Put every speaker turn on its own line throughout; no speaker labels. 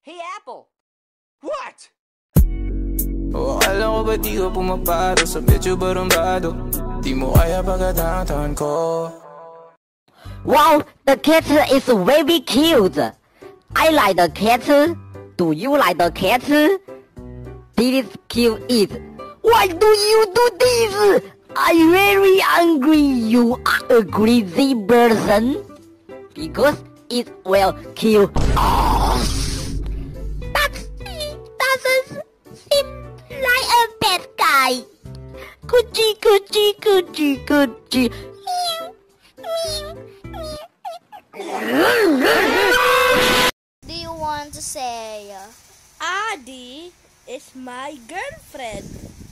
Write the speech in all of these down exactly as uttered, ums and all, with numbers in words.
Hey, Apple! What?
Oh, akala ko ba di ko pumapasok sa medyo barumbado? Di mo kaya pagkatatan ko.
Wow, the cat is very cute. I like the cat. Do you like the cat? This is cute. It. Why do you do this? I'm very angry. You are a crazy person. Because it will kill us. That doesn't seem like a bad guy. Coochie, coochie, coochie, coochie.
Do you want to say?
Adi is my girlfriend.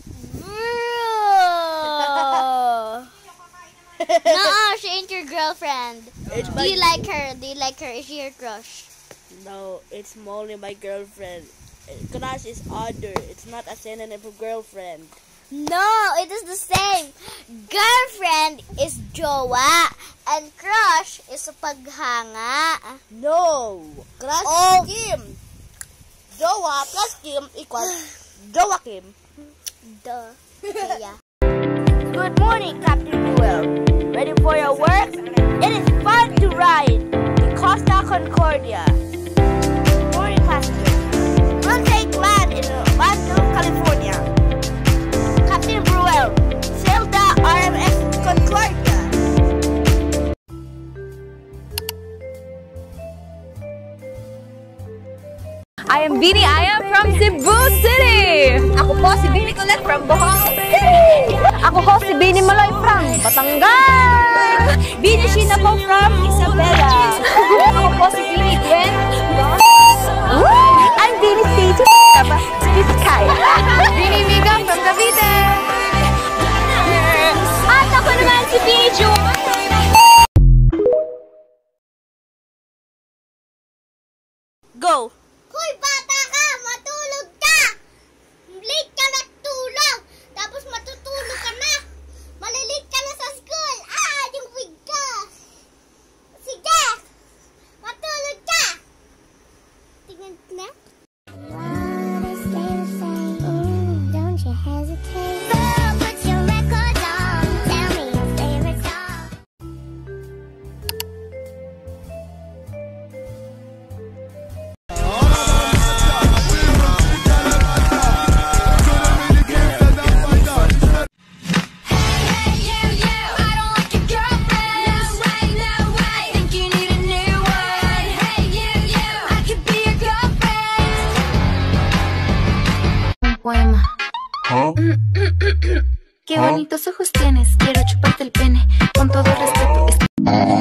No, she ain't your girlfriend.
It's
Do
my
you like her? Do you like her? Is she your crush?
No, it's Molly, my girlfriend. Crush is other. It's not a synonym for girlfriend.
No, it is the same. Girlfriend is jowa, and crush is paghanga.
No, crush
Oh.
is Kim. Jowa plus Kim equals Jowa Kim.
Duh. Yeah.
Good morning, Captain Ruel. Ready for your work? It is fun to ride the Costa Concordia. Morning, passengers. We'll take land in Mando, California. Captain Ruel, sail the R M S Concordia.
I am Bini. I am from Cebu City. Ako po si Bini Colette from Bohol City. Ako po si Bini Maloy from Batangas. Bini Sheena po from Isabela. Ako po si Bini Gwen. I'm Bini Stacey from Vizcaya. Bini Miga from Cavite. At ako naman si Bini Ju.
Go!
Hoy, bata ka! Matulog ka! Late ka na tulog! Tapos matutulog ka na! Malilate ka na sa school! Ah! Yung wig ka! Sige! Matulog ka! Tingnan na.
Don't you hesitate. Girl, put your record on. Tell me your favorite song.
Poema. Qué bonitos ojos tienes, quiero chuparte el pene, con todo respeto.